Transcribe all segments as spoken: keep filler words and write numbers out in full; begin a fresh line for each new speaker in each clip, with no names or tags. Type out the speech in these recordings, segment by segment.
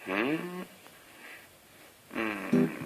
Mm. Mm.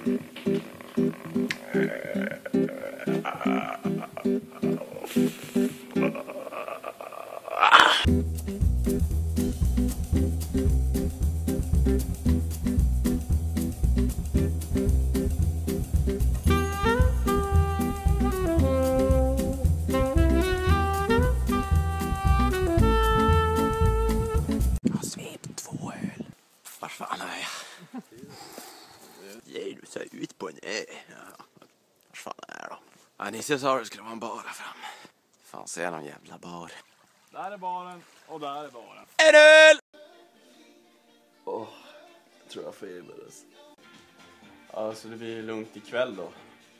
Var fan är jag? Ger du sig ut på en ö? Ja. Var fan är de? Ja, Nisse sa det skulle vara en bar här fram. Fan, ser någon jävla bar.
Där är baren och där är baren.
En öl!
Åh, oh, jag tror jag feberades. Ja, så det blir lugnt ikväll då.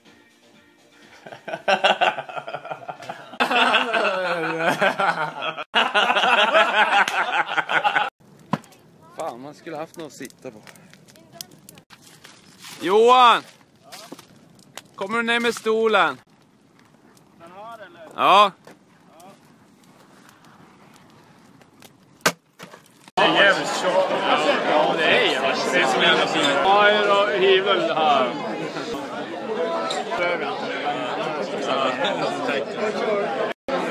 Fan, man skulle haft något att sitta på. Johan! Kommer du ner med stolen?
Den här eller?
Ja.
Det är jävligt tjockt. Ja, det är jävligt. Det är som en fin. Ja, jag hivel här. Prövar jag inte det.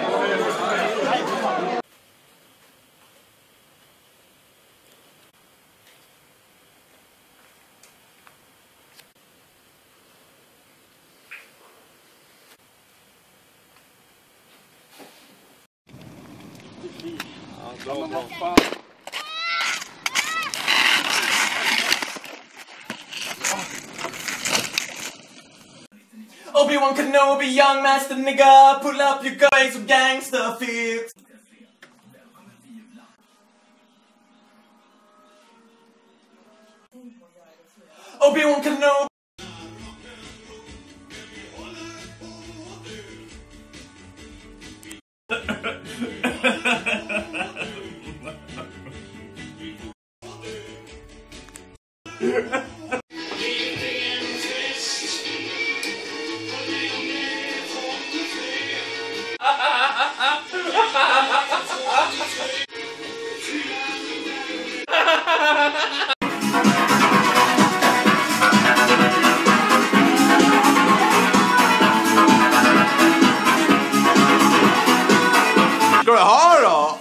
Obi-Wan Kenobi, young master nigga, pull up your guns some gangster fix. Obi-Wan Kenobi.
Ska du ha då?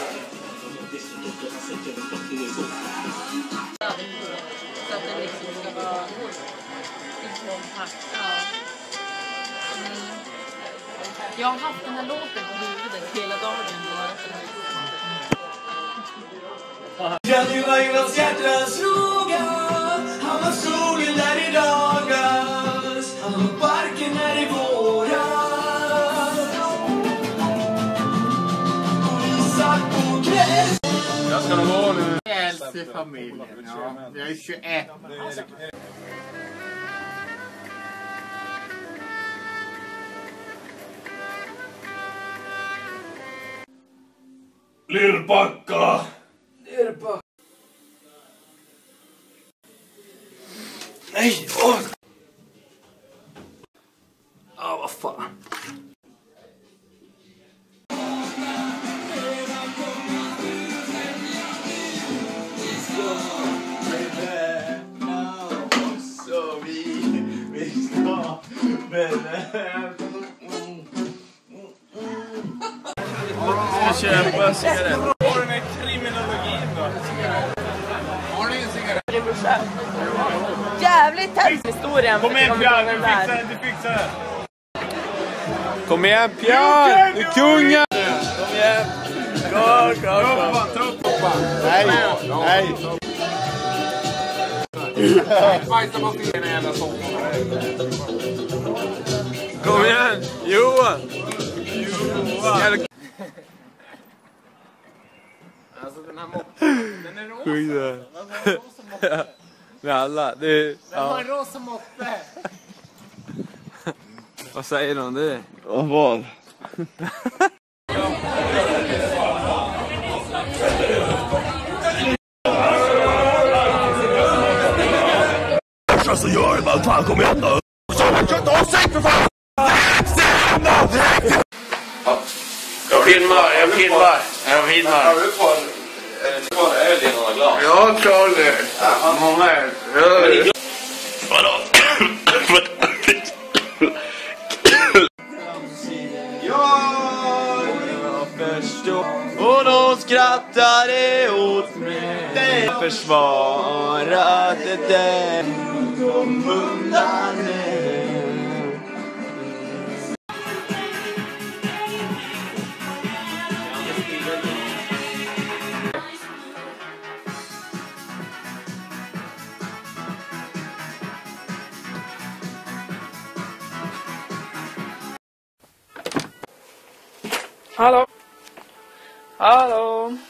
Så att den liksom ska vara kompakt. Ja. Mm. Jag har haft den här låten på huvudet hela dagen.
Ja, du var Jonas hjärtas fråga. Han var solen där i dagas. Han var parken här i våras. Och vi satt på kväll.
Jag ska nog gå nu.
Äldst i familjen, ja. Jag är tjugoett.
Lirpakka!
Lirpakka. Nej, åh! Ja, vad fan.
Så vi, vi ska
Jag köper cigarett. Har du med kriminologin då? Har du en cigarett?
Jävligt hemskt historien.
Kom igen Björn, du fixar det, du fixar det.
Kom igen Björn, du är kungen! Kom igen. Gå, gå, gå.
Ta upp hoppa.
Nej, nej.
Kom igen, Johan! Johan!
Alltså den här moppen, den är rosa.
Skit med alla, det är...
Den har en rosa moppe.
Vad säger du om det?
Och vad?
Så gör det bara, fan kom igen då. Så han kör inte av sig för fan.
Jag filmar, jag filmar, jag filmar.
Har du kvar en öl i några glas?
Ja.
Ja, Charlie. Många.
Vadå?
Jag förstår. Och de skrattade åt mig. Det försvarade det. Kom undan det.
Hallå? Hallå?